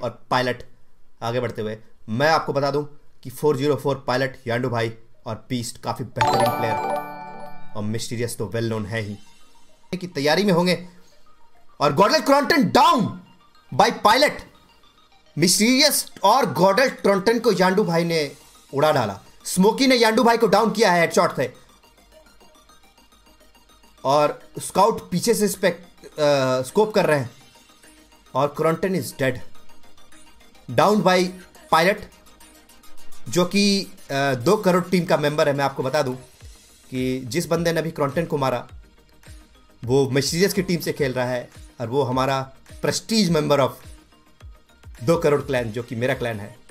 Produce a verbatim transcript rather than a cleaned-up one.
और पायलट आगे बढ़ते हुए। मैं आपको बता दूं कि फोर ज़ीरो फोर पायलट, यांडू भाई और बीस्ट काफ़ी बेहतरीन प्लेयर और मिस्टीरियस तो वेल नोन है ही की तैयारी में होंगे। और गॉर्डल क्रॉन्टन डाउन बाय पायलट। मिस्टीरियस और गॉर्डल क्रॉन्टन को यांडू भाई ने उड़ा डाला। स्मोकी ने यांडू भाई को डाउन किया है हेडशॉट से और स्काउट पीछे से स्कोप कर रहे हैं और क्रॉन्टन is dead, down by pilot जो कि दो करोड़ टीम का मेंबर है। मैं आपको बता दूं कि जिस बंदे ने अभी क्रॉन्टन को मारा वो मिस्टीरियस की टीम से खेल रहा है और वो हमारा प्रेस्टीज मेंबर ऑफ दो करोड़ क्लैन जो कि मेरा क्लैन है।